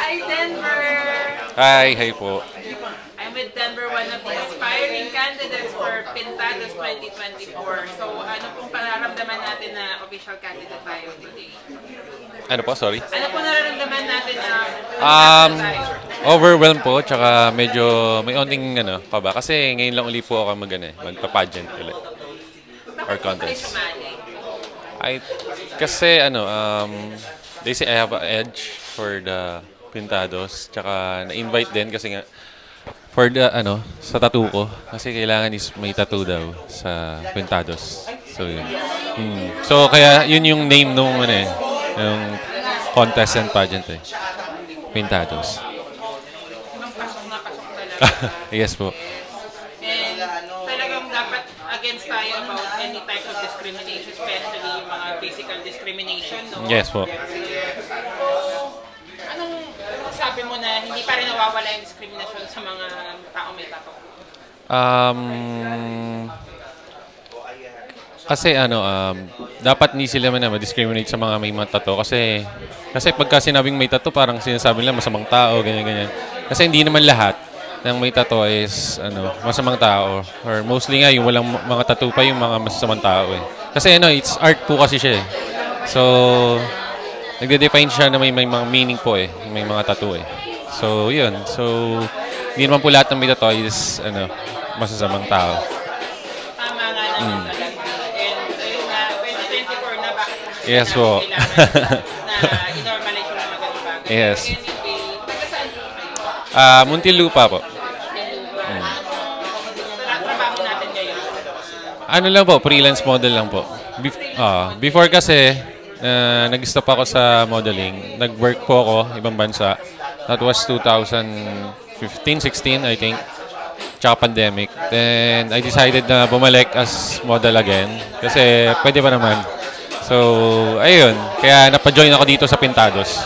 Hi, Denver! Hi po. I'm with Denver, one of the aspiring candidates for Pintados 2024. So, ano pong pararamdaman natin na official candidate tayo today? Ano po, sorry? Ano pong nararamdaman natin na Um, candidate tayo? Overwhelmed po, tsaka medyo may onting kaba. Kasi ngayon lang uli po ako magpa-pageant ulit. Or Bakit po kayo contest. sumali? Kasi they say I have an edge for the Pintados. Tsaka na-invite din kasi nga for the sa tattoo ko kasi kailangan is may tattoo daw sa Pintados. So yun. So kaya yun yung name nung yung contest and pageant Pintados. Pasok na pasok talaga. Yes po. And talagang dapat against tayo about any type of discrimination, especially yung mga physical discrimination, no? Yes po. Anong sabi mo na hindi pa rin nawawala yung discrimination sa mga tao may tattoo? Kasi dapat hindi sila ma-discriminate sa mga may tattoo kasi pagka sinabing may tattoo parang sinasabi nila masamang tao ganyan. Kasi hindi naman lahat ng may tattoo is masamang tao or mostly nga yung walang mga tattoo pa yung mga masasamang tao eh. Kasi it's art po kasi siya eh. So nagde-define siya na may mga meaning po eh, may mga tattoo eh. So yun. So hindi naman po lahat ng may tattoo is masasamang tao. Tama nga naman talaga. And ayun nga, 2024 na bakit Yes po. kailangan na i-normalize yung mga ganun bagay. Yes. Anyway, taga saan po kayo? Muntinlupa po. Trabaho natin ngayon. Ano lang po, freelance model lang po. Before kasi, nag-stop ako sa modeling. Nag-work po ako, ibang bansa. That was 2015, 16, I think. Tsaka pandemic. Then, I decided na bumalik as model again. Kasi pwede pa naman. So, ayun. Kaya napajoin ako dito sa Pintados.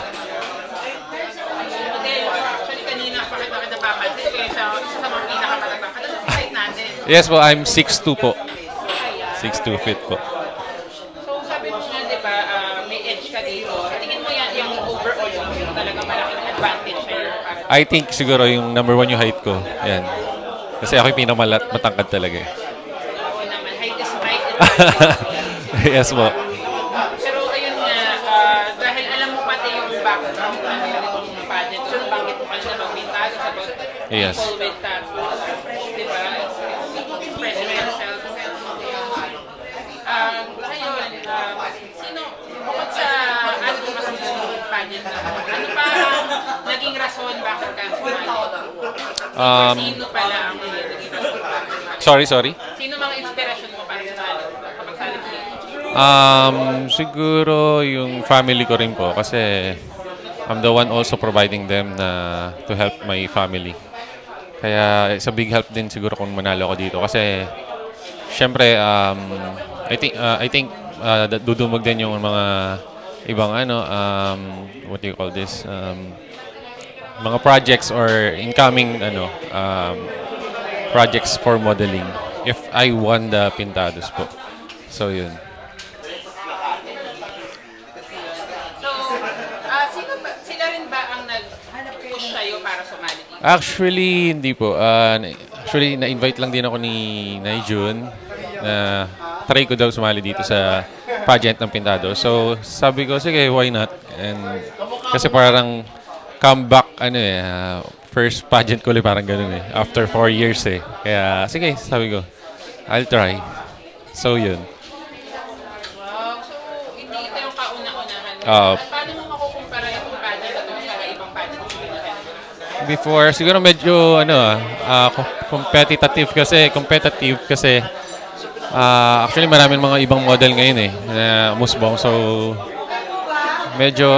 Actually, kanina pa kita napapansin kayo sa mga pinakamatapang. Ano sa site natin? Yes po, I'm 6'2 po. 6'2 feet po. So, sabi mo nga, di ba, may edge ka dito. Tingin mo yan, yung overall, yung talaga malaking advantage sa'yo. I think siguro yung number 1 yung height ko. Yan. Kasi ako yung matangkad talaga eh. Oo naman, height is right. Yes po. Pero ayun nga, dahil alam mo pati yung background ng ganitong pageant, so bakit mo kanina magpintado about Yes. people with tattoos, di ba? Expressing themselves. Ngayon, sino, bukod sa ano mo kasi yung pageant na, ano pa naging rason bakit ka sumali? Sino pala ang naging rason bakit sumali? Sorry. Sino mga inspirasyon mo para sumali? Kapag sali mo dito? Siguro yung family ko rin po kasi I'm the one also providing them to help my family. Kaya it's a big help din siguro kung manalo ako dito kasi syempre I think dudumog din yung mga ibang what do you call this mga projects or incoming projects for modeling if I won the Pintados po. So yun. Sila rin ba ang nag-push sa'yo para sumali dito? Actually, hindi po. Actually, na-invite lang din ako ni June na try ko daw sumali dito sa pageant ng Pintado. So, sabi ko, sige, why not? And kasi parang comeback, first pageant ko ulit, parang ganun eh. After 4 years eh. Kaya, sige, sabi ko, I'll try. So, yun. Wow, so hindi ito yung kauna-unahan mo. At paano mo makukumpara yung pageant na ito sa ibang pageant? Before, siguro medyo competitive kasi actually maraming mga ibang model ngayon eh na musbong, so medyo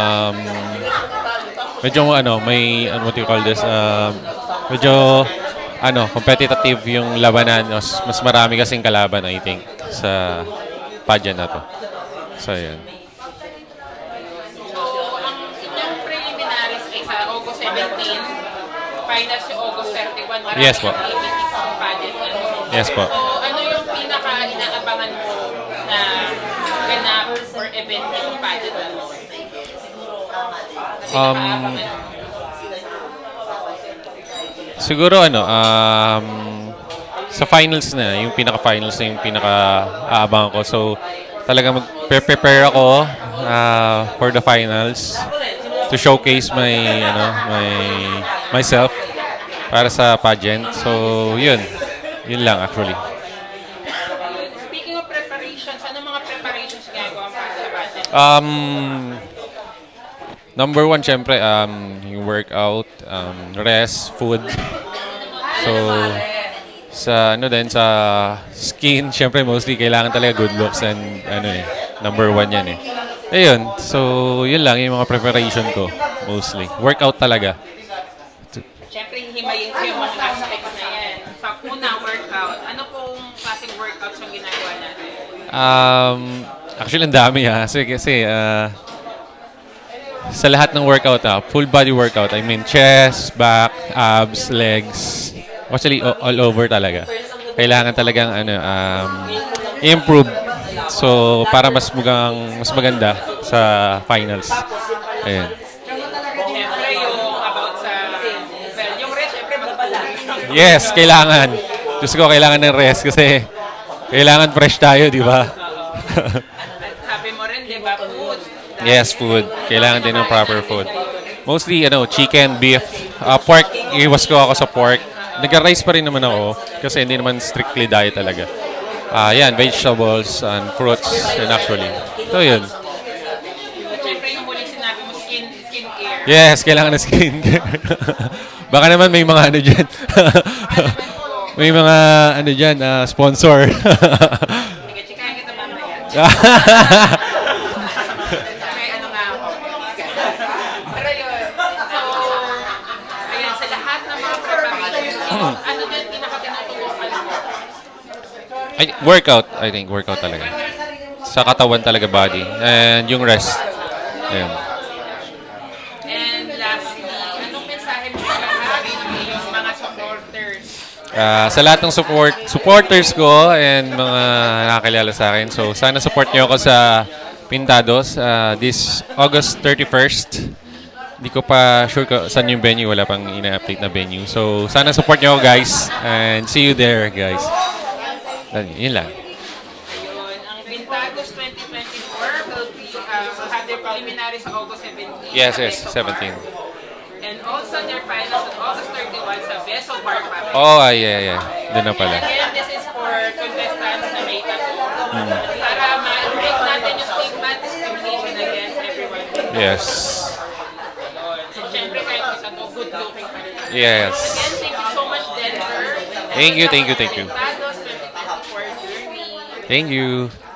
may what do you call this, medyo competitive yung labanan, mas marami kasing kalaban I think sa pageant na to. So yun. So, ang inyong preliminaries ay sa August 17, finals yung August 31. Marami Yes po. ang ABT sa pageant. Yes po. So, ano yung pinaka-inaabangan mo na ganap or event ng pageant na? Pinaka-aabangan mo? Siguro sa finals na, yung pinaka-finals na yung pinaka-aabangan ko. So, talaga mag-prepare ako for the finals to showcase myself para sa pageant. So, yun. Yun lang actually. Speaking of preparations, ano mga preparations ginagawa para sa pageant? Number one, syempre, yung workout, rest, food. So, sa skin, syempre mostly kailangan talaga good looks and number one yan eh. Ayun, so yun lang yung mga preparation ko mostly. Workout talaga. Syempre himayin ko yung mga aspects na yan. Sa unang workout, ano pong klaseng workouts yung ginagawa natin? Actually ang dami kasi sa lahat ng workout full body workout. I mean chest, back, abs, legs. Actually, all over talaga. Kailangan talagang improve. So, para mas maganda sa finals. Ayan. Siyempre, yung about sa... Well, yung rest, siyempre, mag-balance. Yes, kailangan. Diyos ko, kailangan ng rest kasi kailangan fresh tayo, di ba? At sabi mo rin, di ba, food? Yes, food. Kailangan din ng proper food. Mostly, chicken, beef, pork. Iwas ko ako sa pork. Nag-rice pa rin naman ako kasi hindi naman strictly diet talaga. Yan, vegetables and fruits and actually. So, yun. Siyempre, yung muling sinabi mo, skincare. Yes, kailangan na skincare. Baka naman may mga dyan. May mga dyan, sponsor. Sige, chikahin kita mamaya. May ano nga ako. Pero yun. So, ayan, sa lahat ng mga preparations, ano din pinaka-tinutulungan mo? Workout, I think. Workout talaga. Sa katawan talaga, body. And yung rest. Ayan. And lastly, anong mensahe mo sa lahat ng mga supporters? Sa lahat ng supporters ko and mga nakakilala sa akin. So, sana support nyo ako sa Pintados this August 31st. Hindi ko pa sure saan yung venue. Wala pang ina-update na venue. So, sana support nyo ako, guys. And see you there, guys. Yun lang. Ayun, ang Pintados 2024 will have their preliminaries sa August 17. Yes, 17. And also their finals on August 31 sa Beso Park. Oh, yeah. Doon na pala. And again, this is for contestants na may tattoo. Para ma-break natin yung stigma, discrimination against everyone. Yes. So, syempre, kahit may tattoo, good looking pa rin. Yes. Again, thank you so much, Denver. Thank you. Pintados 2024 journey. Thank you.